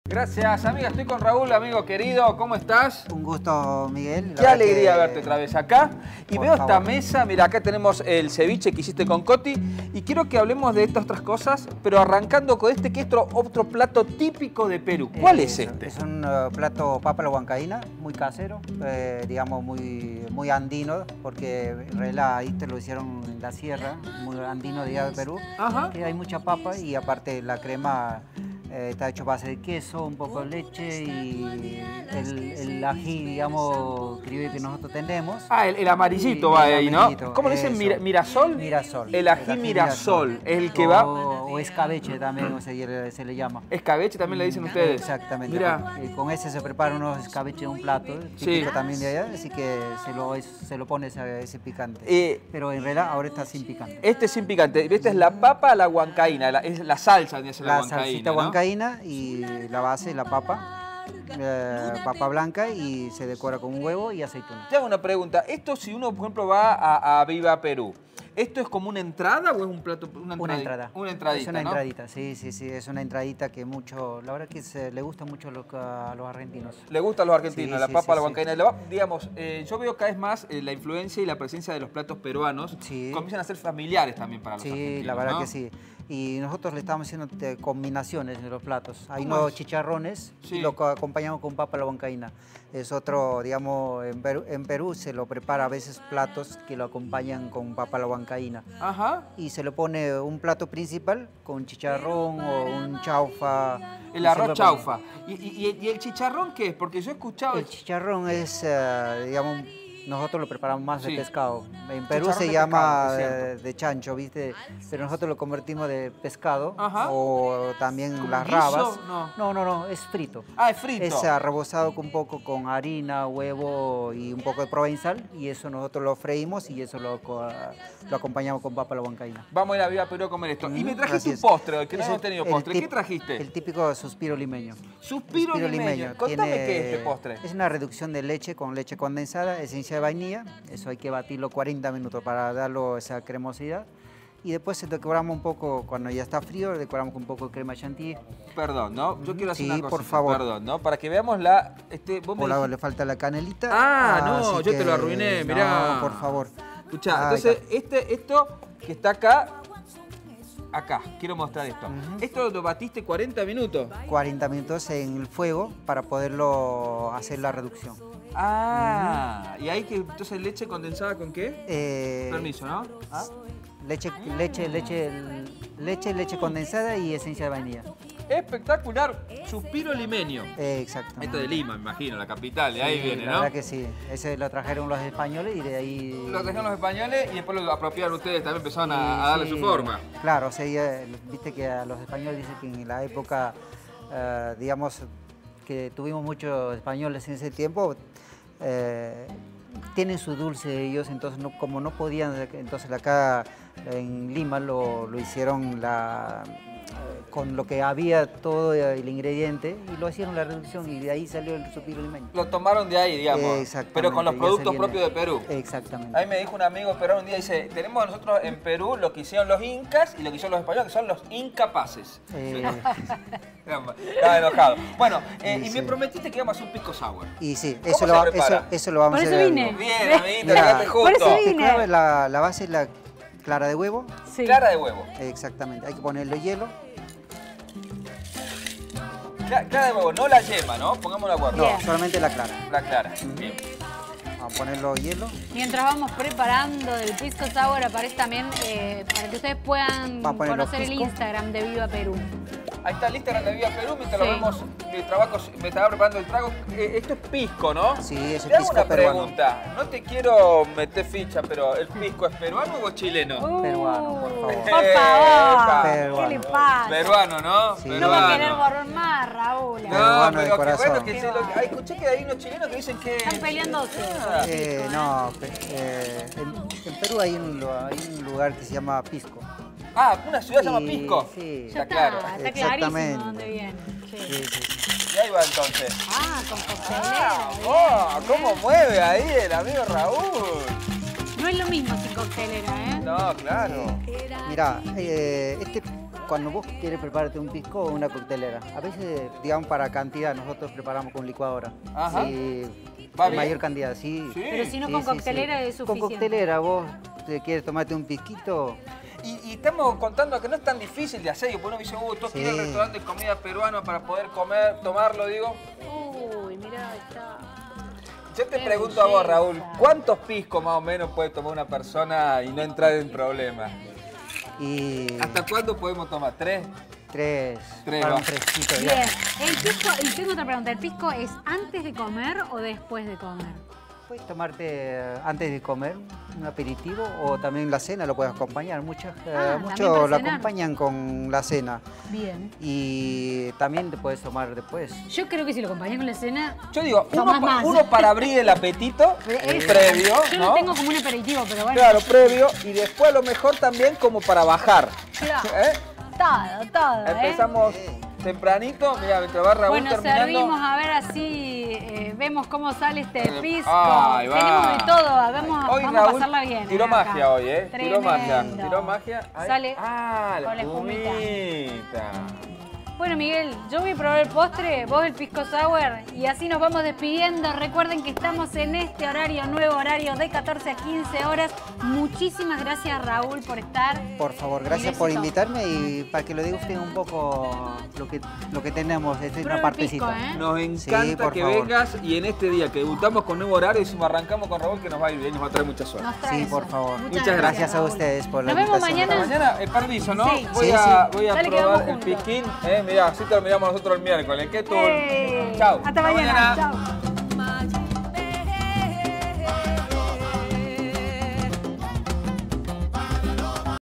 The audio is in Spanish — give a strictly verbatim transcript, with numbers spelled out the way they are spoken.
Gracias, amiga. Estoy con Raúl, amigo querido. ¿Cómo estás? Un gusto, Miguel. Qué alegría que... verte otra vez acá. Y Por veo favor. esta mesa. Mira, acá tenemos el ceviche que hiciste con Coti. Y quiero que hablemos de estas otras cosas, pero arrancando con este que es otro, otro plato típico de Perú. ¿Cuál Eh, es este? Es un uh, plato papa a la huancaína, muy casero, eh, digamos muy, muy andino, porque en realidad ahí te lo hicieron en la sierra, muy andino de allá de Perú. Ajá. Que hay mucha papa y aparte la crema eh, está hecho a base de queso, un poco de leche y el, el ají, digamos, criollo que nosotros tenemos. Ah, el, el amarillito Y va el ahí, ¿no? amarillito, ¿Cómo le dicen? eso. Mira- ¿Mirasol? Mirasol. El ají mirasol, es el que o, va... O escabeche también o se, se le llama. Escabeche también le dicen ustedes. Exactamente. Mira. Y con ese se preparan unos escabeches en un plato, Sí. típico también de allá, así que se lo, es- se lo pone ese, ese picante. Eh, Pero en realidad ahora está sin picante. Este es sin picante. Esta es la papa a la huancaína. La, es la salsa de la, La huancaína, salsita ¿no? huancaína y la base, la papa, eh, papa blanca y se decora con un huevo y aceituna. Te hago una pregunta. Esto si uno, por ejemplo, va a, a Viva Perú, ¿esto es como una entrada o es un plato? Una, Una entradi- entrada. Una entradita, Es una ¿no? entradita, sí, sí, sí, es una entradita que mucho, la verdad que se, le gusta mucho a los, a los argentinos. Le gusta a los argentinos, Sí, la sí, papa sí, a la sí. huancaína. La va- Digamos, eh, yo veo cada vez más eh, la influencia y la presencia de los platos peruanos. Sí. Comienzan a ser familiares también para los Sí, argentinos, la verdad ¿no? que sí. Y nosotros le estamos haciendo eh, combinaciones de los platos. Hay ¿Cómo nuevos es? chicharrones Sí. y lo co- acompañamos con papa a la huancaína. Es otro, digamos, en Perú, en Perú se lo prepara a veces platos que lo acompañan con papa a la huancaína. Ajá. Y se le pone un plato principal con chicharrón o un chaufa. El Y arroz siempre chaufa. ¿Y, y- y el chicharrón qué es? Porque yo he escuchado... El chicharrón es, eh, digamos, nosotros lo preparamos más Sí. de pescado. En Perú Chicharrón se de llama pescado, es eh, cierto. de chancho, ¿viste? Pero nosotros lo convertimos de pescado. Ajá. O también ¿Como las guiso? rabas. No. no, no, no, es frito. Ah, es frito. Es eh, rebozado con un poco con harina, huevo y un poco de provenzal. Y eso nosotros lo freímos y eso lo, co- lo acompañamos con papa a la huancaína. Vamos a ir a Viva Perú a comer esto. Y me trajiste Así un es. postre hoy, que no Es hemos el- tenido el postre. ¿Qué tip- trajiste? El típico suspiro limeño. Suspiro, limeño. Contame Tiene- qué es este postre. Es una reducción de leche con leche condensada, esencia de vainilla. Eso hay que batirlo cuarenta minutos para darle esa cremosidad. Y después decoramos un poco, cuando ya está frío, decoramos con un poco de crema chantilly. Perdón, ¿no? Yo quiero hacer Sí, una cosita, por favor. perdón, ¿no? Para que veamos la... Este, vos me Por lado dijiste- le falta la canelita. Ah, no, así yo te que- lo arruiné, mirá. No, por favor. Escuchá, Ahí entonces, está. este, esto que está acá... Acá, quiero mostrar esto. Ujú. Esto lo batiste cuarenta minutos. cuarenta minutos en el fuego para poderlo hacer la reducción. Ah, y ahí que entonces leche condensada con qué? Eh, Permiso, ¿no? Ah. Leche, leche, leche, leche, leche condensada y esencia de vainilla. Espectacular, suspiro limeño. Eh, exacto. Esto de Lima, me imagino, la capital, de ahí Sí, viene, la ¿no? verdad que sí. Ese lo trajeron los españoles y de ahí... Lo trajeron los españoles y después lo apropiaron ustedes, también empezaron a, Sí, a darle sí. su forma. Claro, o sea, ya, viste que a los españoles dicen que en la época, eh, digamos, que tuvimos muchos españoles en ese tiempo, eh, tienen su dulce ellos, entonces no, como no podían, entonces acá en Lima lo, lo hicieron la, con lo que había todo el ingrediente y lo hicieron la reducción y de ahí salió el suspiro limeño. Lo tomaron de ahí, digamos, Exactamente, pero con los ya se productos viene- propios de Perú. Exactamente. Ahí me dijo un amigo peruano un día, dice, tenemos nosotros en Perú lo que hicieron los incas y lo que hicieron los españoles, que son los incapaces. Eh, Estaba enojado. Bueno, eh, Sí, y me sí. prometiste que íbamos a hacer un pisco sour. y sí, ¿Cómo eso se lo, va- prepara? eso, eso lo vamos Por a eso hacer. vine. Bien, amiguita, Mira, quédate justo. por eso Este vine. clavo es la, la base es la clara de huevo. Sí. Clara de huevo. Exactamente. Hay que ponerle hielo. Cla- Clara de huevo, no la yema, ¿no? Pongamos la guarda. No, Bien. solamente la clara. La clara. Bien. Vamos a ponerlo hielo. Mientras vamos preparando del Pisco Sour, aparece también eh, para que ustedes puedan Va a poner los conocer el pisco. Instagram de Viva Perú. Ahí está el Instagram de Viva Perú, mientras Sí. lo vemos, mi trabajo, me estaba preparando el trago. Eh, esto es pisco, ¿no? Sí, es el Te hago pisco una peruano. pregunta, no te quiero meter ficha, pero ¿el pisco es peruano o chileno? Uh, Peruano, por favor. Por favor. Peruano. ¿Qué le pasa? Peruano, ¿no? Sí. No va a querer Peruano. borrar más, Raúl. No, Peruano de pero qué corazón. bueno que se lo... Ay, escuché que hay unos chilenos que dicen que... Están peleándose. Ah, Eh, no, pe- eh, en, en Perú hay un, lu- hay un lugar que se llama Pisco. Ah, una ciudad se llama Y- Pisco. Sí. Ya Está está, claro. está clarísimo Exactamente. dónde viene. Sí. Sí, sí, sí. Y ahí va entonces. Ah, con Ah, coctelera. oh, bien, ¿cómo bien. mueve ahí el amigo Raúl? No es lo mismo sin coctelera, ¿eh? No, claro. Mira, eh, este, cuando vos quieres prepararte un pisco o una coctelera, a veces, digamos, para cantidad, nosotros preparamos con licuadora. Ajá. Sí, ¿Va con bien? mayor cantidad, sí. Sí. Pero si no Sí, con sí, coctelera sí. es suficiente. Con coctelera, vos te quieres tomarte un pisquito. Y, y estamos contando que no es tan difícil de hacer. Porque uno dice, uy, tengo que ir al Sí. restaurante de comida peruana para poder comer, tomarlo, digo. Uy, mirá, está... Yo te Qué pregunto a vos, belleza. Raúl, ¿cuántos piscos más o menos puede tomar una persona y no entrar en problemas? Y ¿Hasta cuándo podemos tomar? ¿Tres? tres, Tres, para va. un fresquito. Bien, Ya. el pisco, y tengo otra pregunta, ¿el pisco es antes de comer o después de comer? Puedes tomarte eh, antes de comer un aperitivo o también la cena lo puedes acompañar. Muchos, eh, Ah, también muchos para lo cenar. acompañan con la cena Bien. y también te puedes tomar después. Yo creo que si lo acompañé con la cena... Yo digo, uno, Tomás pa- más. uno para abrir el apetito, es- previo, Yo ¿no? lo tengo como un aperitivo, pero bueno. Claro, previo, y después a lo mejor también como para bajar. Claro. ¿Eh? Todo, todo, ¿eh? Empezamos tempranito, mira, mientras va Raúl Bueno, terminando. servimos a ver así, eh, vemos cómo sale este Eh, pisco. ahí va. Tenemos de todo, vamos, Hoy vamos Raúl a pasarla bien. tiró eh, acá. magia hoy, ¿eh? Tiró magia. Tremendo. Tiró magia. Ahí. Sale ah, con la espumita. espumita. Bueno, Miguel, yo voy a probar el postre, vos el pisco sour y así nos vamos despidiendo. Recuerden que estamos en este horario, nuevo horario de catorce a quince horas. Muchísimas gracias, Raúl, por estar. Por favor, gracias Y por besito. invitarme y para que lo degusten un poco lo que, lo que tenemos, es Prueba una el partecita. pisco, ¿eh? Nos Sí, encanta por que favor. vengas y en este día que debutamos con nuevo horario, decimos arrancamos con Raúl que nos va a ir bien, nos va a traer mucha suerte. Nos trae Sí, eso. por favor. Muchas, Muchas Gracias a Raúl. ustedes por la Nos vemos invitación. mañana. Mañana, el permiso, ¿no? Sí. Voy Sí, a, sí. voy a Dale, quedamos probar el juntos. pisquín. Eh, mirá, así terminamos nosotros el miércoles. ¿Qué tú? ¡Eh! Chau. Hasta mañana. Chao.